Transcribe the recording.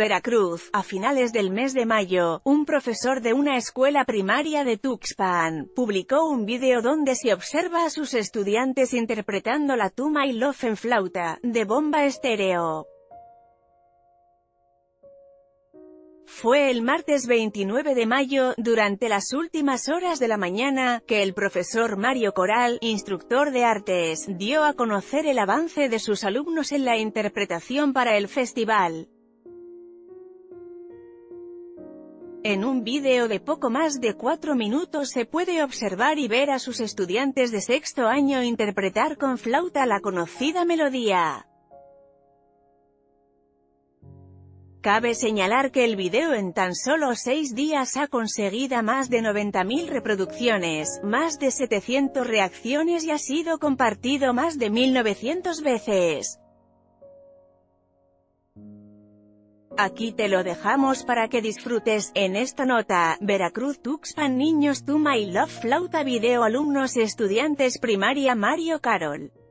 Veracruz. A finales del mes de mayo, un profesor de una escuela primaria de Tuxpan publicó un vídeo donde se observa a sus estudiantes interpretando la To My Love en flauta, de bomba estéreo. Fue el martes 29 de mayo, durante las últimas horas de la mañana, que el profesor Mario Coral, instructor de artes, dio a conocer el avance de sus alumnos en la interpretación para el festival. En un vídeo de poco más de 4 minutos se puede observar y ver a sus estudiantes de sexto año interpretar con flauta la conocida melodía. Cabe señalar que el vídeo en tan solo 6 días ha conseguido más de 90.000 reproducciones, más de 700 reacciones y ha sido compartido más de 1.900 veces. Aquí te lo dejamos para que disfrutes. En esta nota, Veracruz Tuxpan niños To My Love flauta video alumnos estudiantes primaria Mario Coral.